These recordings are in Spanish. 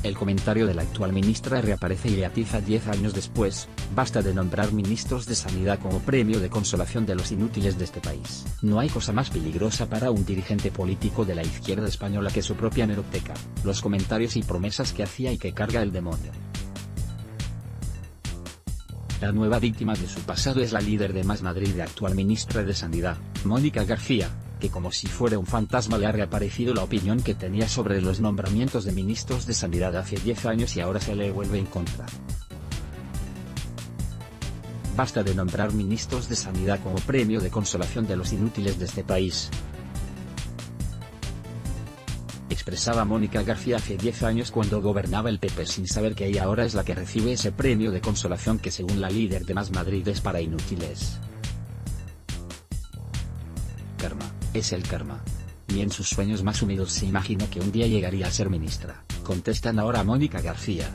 El comentario de la actual ministra reaparece y le atiza 10 años después: basta de nombrar ministros de Sanidad como premio de consolación de los inútiles de este país. No hay cosa más peligrosa para un dirigente político de la izquierda española que su propia hemeroteca, los comentarios y promesas que hacía y que carga el demonio. La nueva víctima de su pasado es la líder de Más Madrid y actual ministra de Sanidad, Mónica García, que como si fuera un fantasma le ha reaparecido la opinión que tenía sobre los nombramientos de ministros de Sanidad hace 10 años y ahora se le vuelve en contra. Basta de nombrar ministros de Sanidad como premio de consolación de los inútiles de este país, expresaba Mónica García hace 10 años cuando gobernaba el PP, sin saber que ella ahora es la que recibe ese premio de consolación que según la líder de Más Madrid es para inútiles. Karma, es el karma. Ni en sus sueños más húmedos se imaginó que un día llegaría a ser ministra, contestan ahora a Mónica García.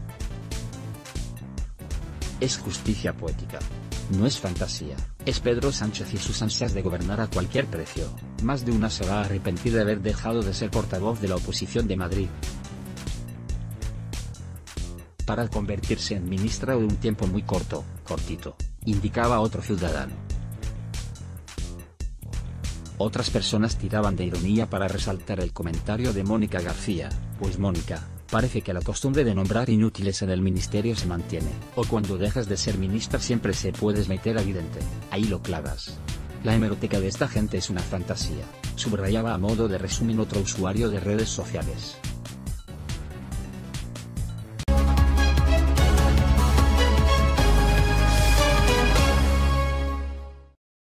Es justicia poética. No es fantasía, es Pedro Sánchez y sus ansias de gobernar a cualquier precio. Más de una se va a arrepentir de haber dejado de ser portavoz de la oposición de Madrid para convertirse en ministra de un tiempo muy cortito, indicaba otro ciudadano. Otras personas tiraban de ironía para resaltar el comentario de Mónica García: pues Mónica, parece que la costumbre de nombrar inútiles en el ministerio se mantiene, o cuando dejas de ser ministra siempre se puedes meter a vidente, ahí lo clavas. La hemeroteca de esta gente es una fantasía, subrayaba a modo de resumen otro usuario de redes sociales.